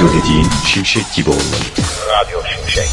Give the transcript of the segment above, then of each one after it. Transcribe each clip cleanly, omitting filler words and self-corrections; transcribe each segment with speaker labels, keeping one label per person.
Speaker 1: Radyo dediğin şimşek gibi olmalı.
Speaker 2: Radyo Şimşek.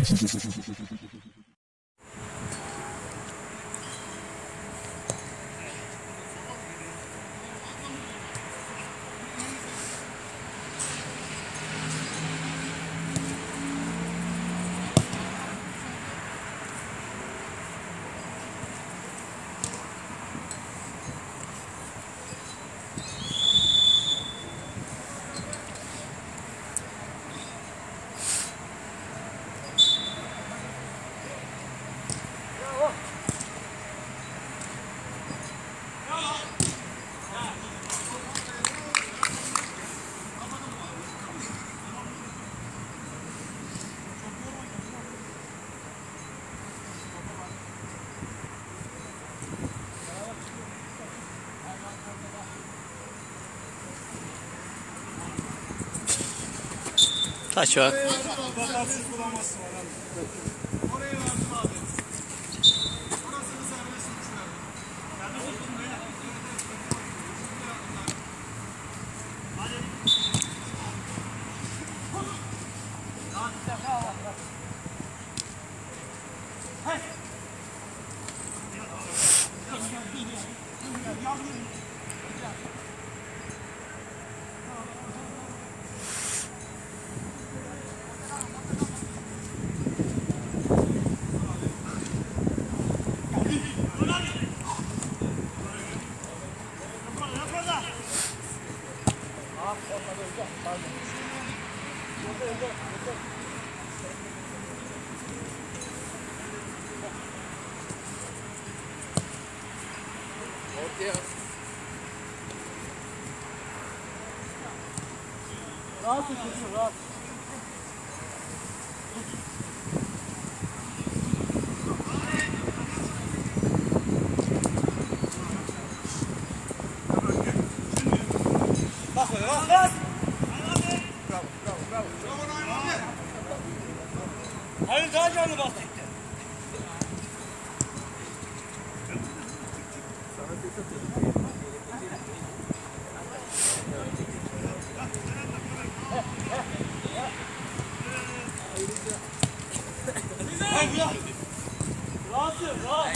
Speaker 3: Taş var.
Speaker 4: Rahat tut, rahat. Bak böyle, bak, bak. Bravo, bravo, bravo. Hayır, daha canlı bahsetti. Rahat, rahat.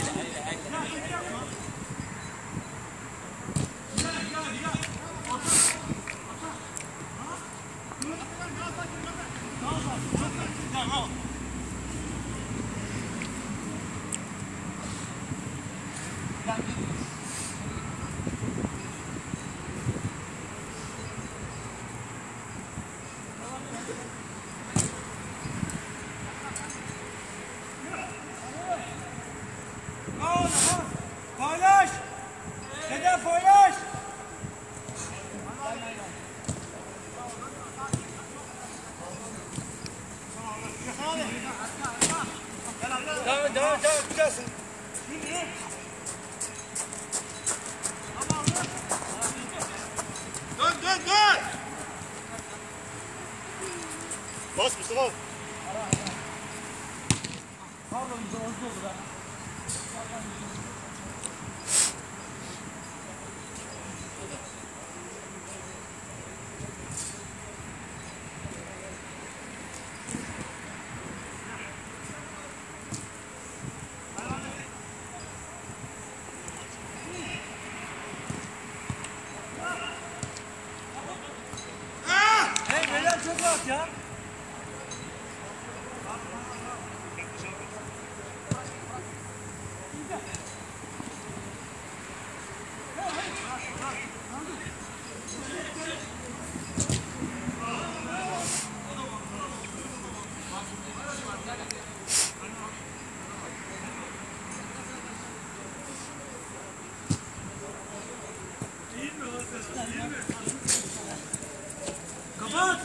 Speaker 4: Paylaş! Neden paylaş? Devam, güzelsin. Dön! Bas Mustafa. Pardon, hızlı oldu da. Beyler çok rahat ya. Kapat!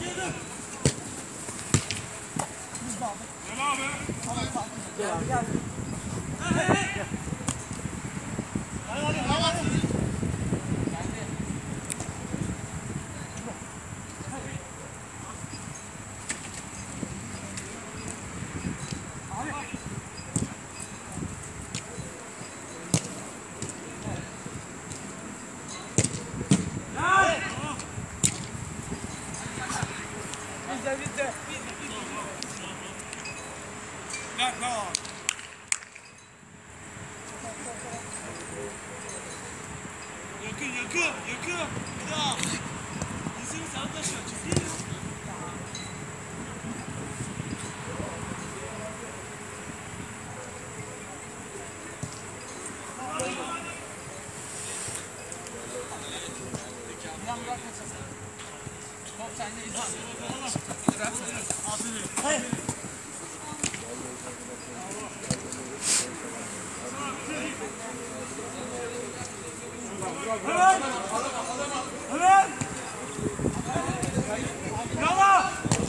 Speaker 4: Gel abi. Gel. Hey. Hadi. Bir daha. Dizini sana taşıyor. Çizgiyi. Top sende izin. Hayır. Hemen! Hemen! Bravo!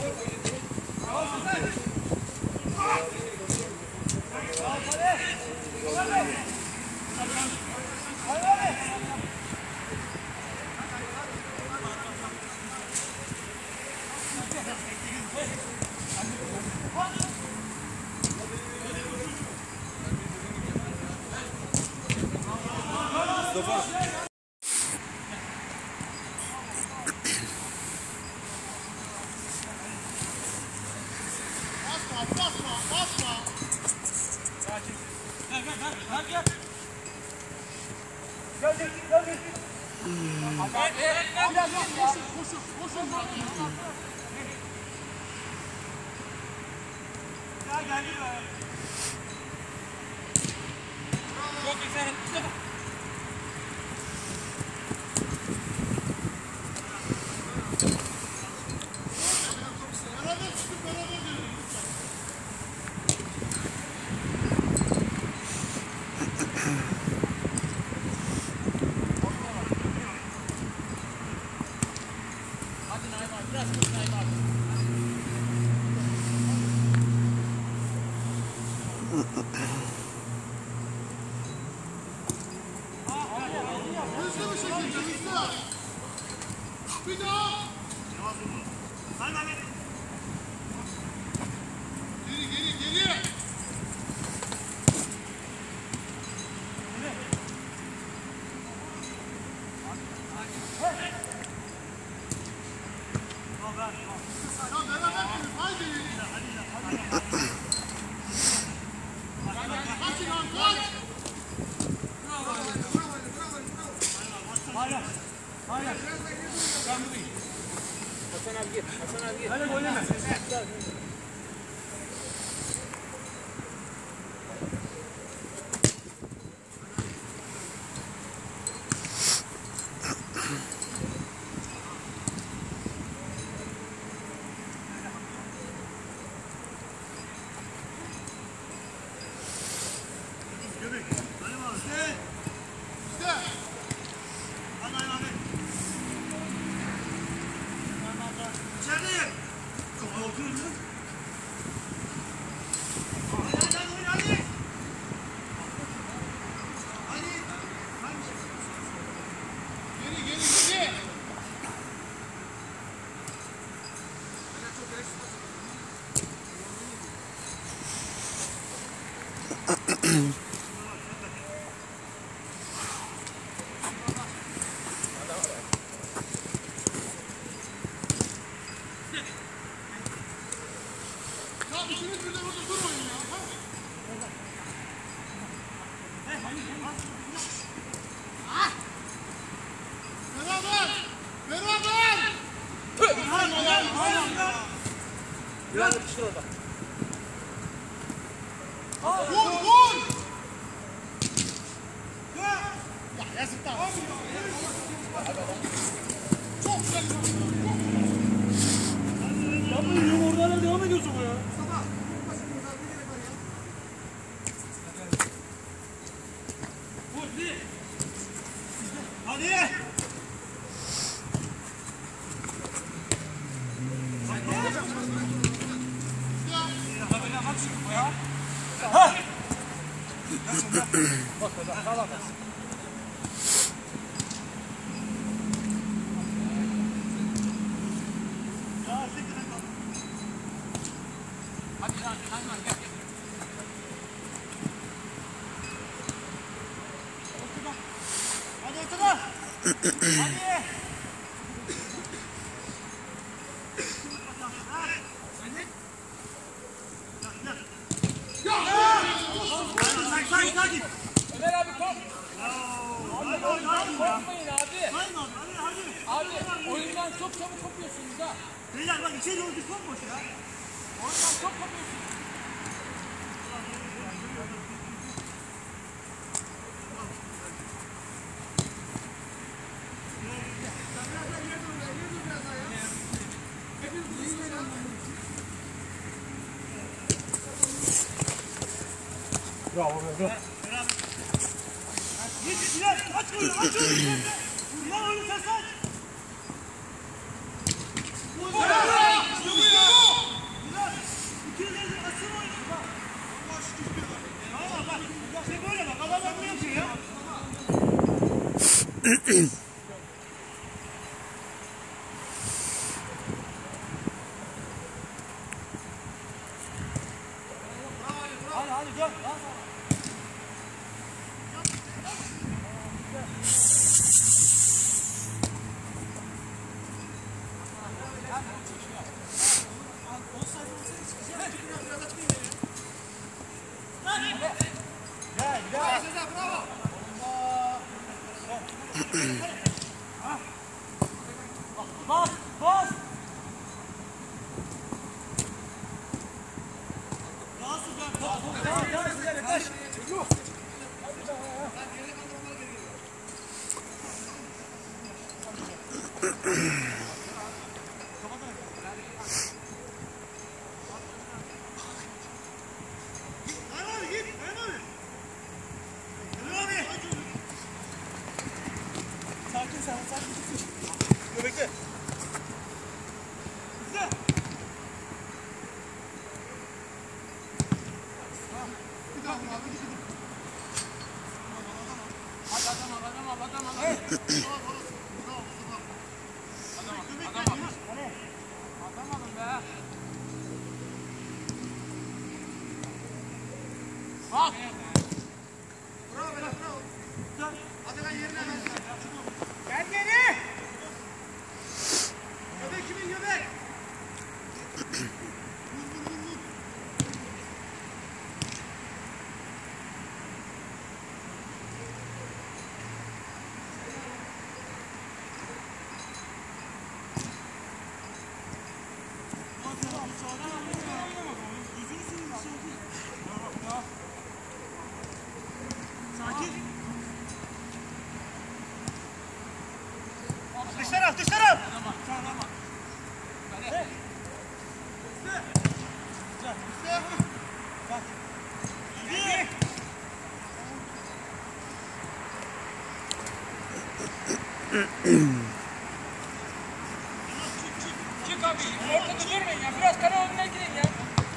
Speaker 4: Basma. Sakin. Gel. Gel. Koşun. Ya geldi be. Çok güzel. Bir daha. Geri. Hayır. Hasan abi gir. Hadi gol yeme. Biraz yapıştır orada. Vur! Ya yazıklar. Çok güzel. Ya bu oradan devam ediyorsun bu ya. Vur bir. Hadi. Bak da bak. Hadi gel. Hadi ortada. Hadi. Ömer abi kalk. Korkmayın abi.
Speaker 2: çok çabuk kopuyorsunuz ha.
Speaker 4: Beyler bak içeri doğru düşman boş ya.
Speaker 2: Oradan çok kopuyorsunuz.
Speaker 4: Bravo bravo. Git Bilal aç oyunu aç oyunu. Bilal oyunu sen aç. Bilal ikiniz açsın oyunu bak. Tamam bak. İşte böyle bak adamlar bunu yapıyor ya. Hadi gel. Bas, bas. Sakin sen, sakin. Bekle. Hızlı. Bir daha abi.
Speaker 2: Hadi adam al. Adam alın be. Bak.
Speaker 4: Bravo bravo. Hadi ben yerine ver. Gel geri. Göbek kimin göbek? Sakin. Dış taraf, dış taraf.
Speaker 2: Tamam.
Speaker 4: Hızlı. Sakin. Hızlı.
Speaker 2: Çık abi. Ortada durmayın ya. Biraz kara önüne gidin ya.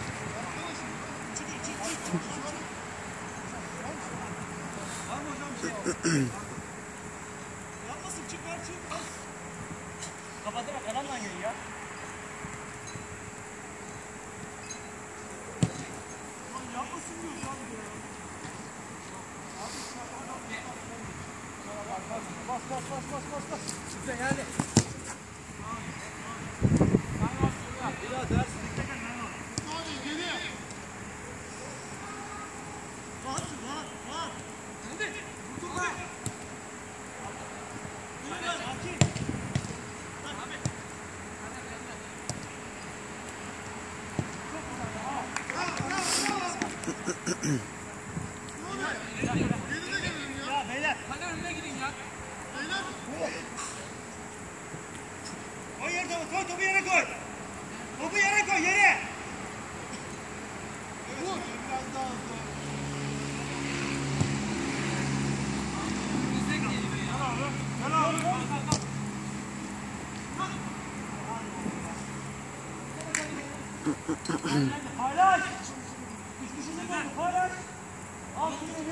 Speaker 4: Var mı hocam bir şey? Yapmasın çık ver çık. Kapatırak adamla gelin ya. Lan yapmasın diyoruz abi ya. Bas. Güzel yani. Biraz ders dikkat et lan. Hadi geri. Var. Hadi. Vurdun lan. Bilal Hakim. Abi. Ya beyler.
Speaker 2: Kale önüne gidin ya.
Speaker 4: Beyler. Koy yere koy, topu yere koy. Topu yere koy, yere. Vur. Biraz daha hızlı. Gel abi. Paylaş. Düşüşünü koy, paylaş. Al şunu.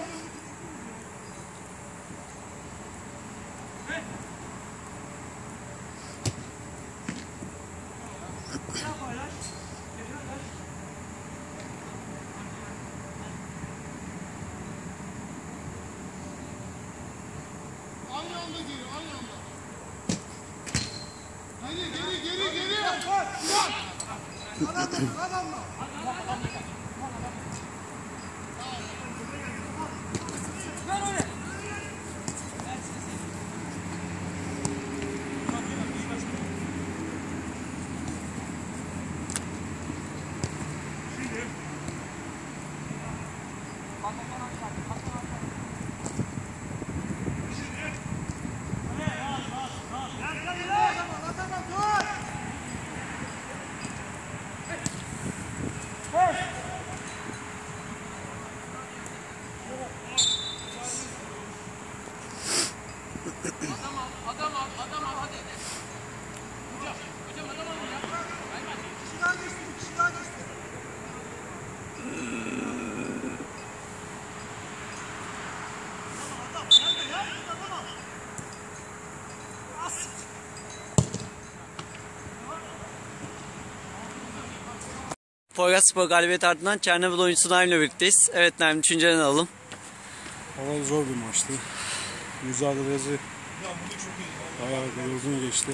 Speaker 3: Aynı anda geliyor, aynı anda. Geri. Adamla.
Speaker 2: Ver oraya.
Speaker 5: Poyrazspor galibiyeti ardından Çernobil oyuncusu Naim'le birlikteyiz. Evet Naim, düşüncelerini alalım.
Speaker 6: Valla zor bir maçtı. Mücadelesi bayağı yorgun geçti.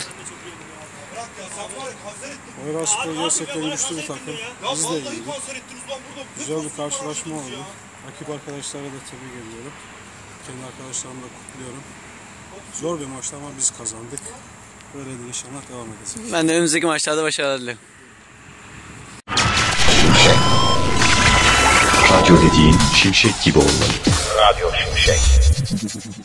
Speaker 6: Poyrazspor gerçekten güçlü bir takım. Biz de iyiydik. Güzel bir karşılaşma oldu. Rakip arkadaşlara da tebrik ediyorum. Kendi arkadaşlarımı da kutluyorum. Zor bir maçtı ama biz kazandık. Böyle de inşallah devam edeceğiz.
Speaker 5: Ben de önümüzdeki maçlarda başarılar dilerim.
Speaker 1: Radyo dediğin şimşek gibi olmalı.
Speaker 7: Radyo Şimşek.